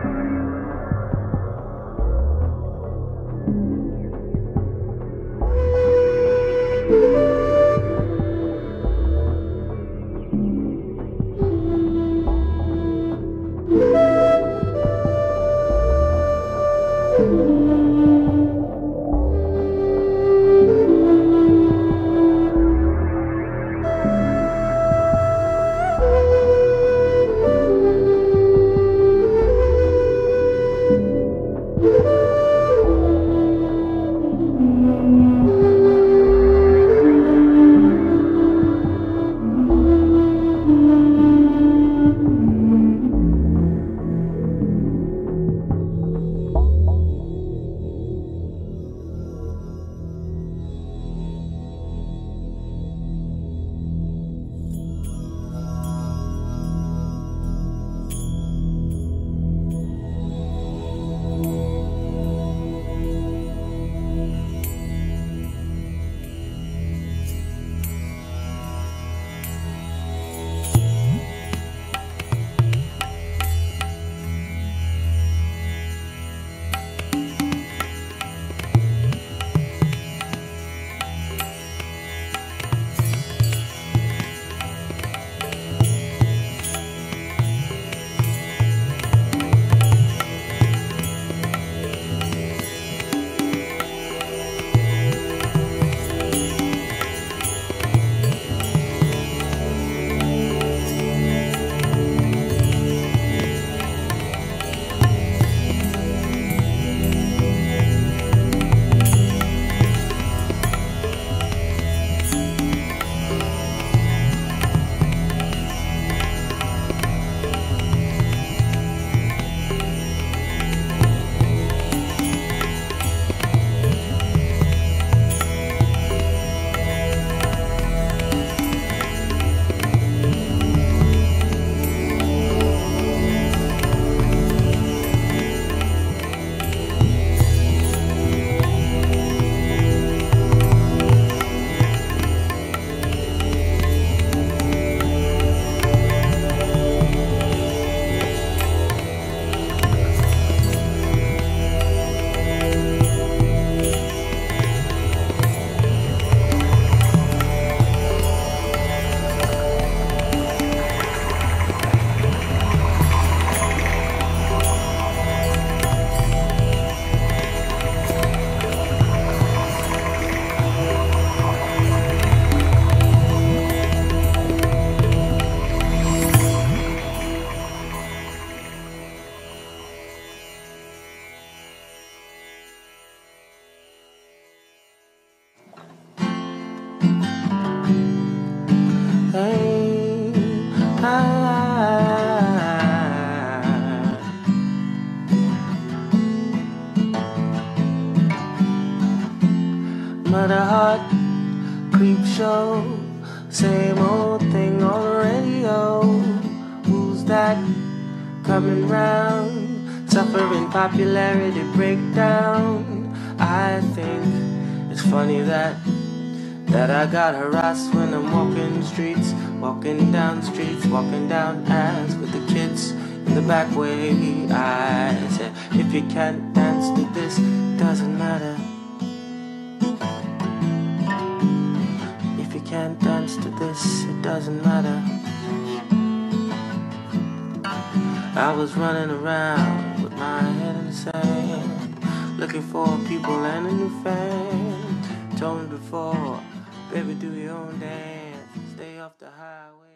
Murder Heart, Creep Show, same old thing on the radio. Who's that coming round? Suffering popularity breakdown. I think it's funny that I got harassed when I'm walking the streets, walking down the streets, walking down ass with the kids in the back way. I said, if you can't dance to this, doesn't matter. If you can't dance to this, it doesn't matter. I was running around with my head in the sand, looking for people and a new fan. Told me before, baby, do your own dance, stay off the highway.